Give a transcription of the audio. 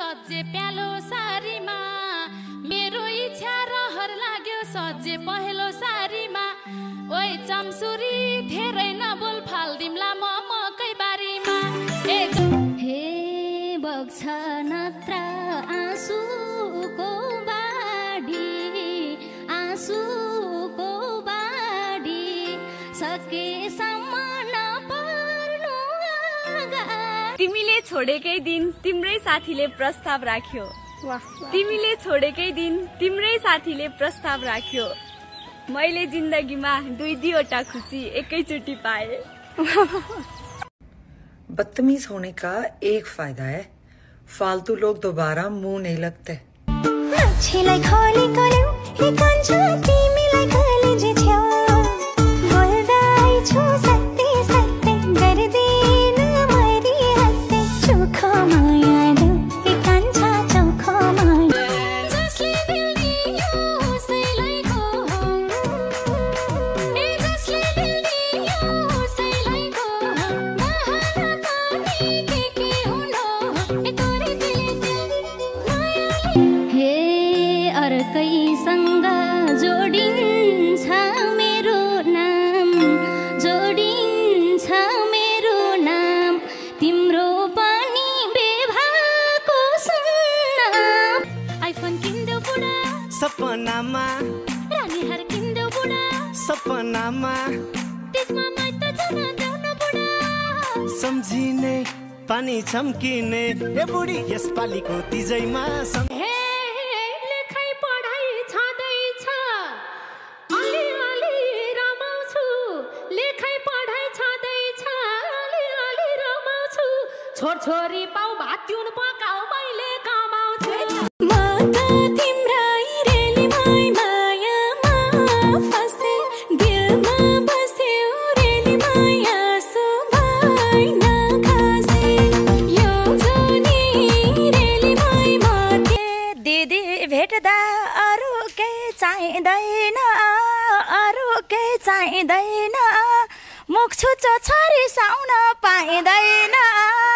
सज्जे प्यालो सारीमा मेरो इच्छा रहर लाग्यो सज्जे पहेलो सारीमा ओइ चम्सुरी धेरै नबोल फाल्दिमला म मकै बारीमा हे बग्छ नत्र आँसुको बाढी सकेसम्म नपर्नु तिमीले छोडेकै दिन तिम्रै साथीले प्रस्ताव राख्यो तिमीले छोडेकै दिन तिम्रै साथीले प्रस्ताव राख्यो मैले जिन्दगीमा दुईवटा खुशी एकैचोटी पाए। बदतमीज होने का एक फायदा है, फालतू लोग दोबारा मुंह नहीं लगते। अर्कैसँग जोडिन्छ मेरो नाम तिम्रो पनि बेभाको सुन्न आइफोन किन्दो बुढा सपनामा रानीहार किन्दो बुढा सपनामा त्यसमा मैत जान देउन बुढा सम्झिने पानी छम्किने ए बुढी यसपालिको तिजैमा छोरी पाउ भात तिउन पकाउ मैले कमाउँछु म त तिम्रै रेलीमै मायामा फसे दिलमा बस्यो रेलीमै आँसु भइन खसे यो जोनी रेलीमै माते दिदी भेट्दा अरू केही चाहिँदैन मुख छुच्चो छरिसाउन पाइँदैन।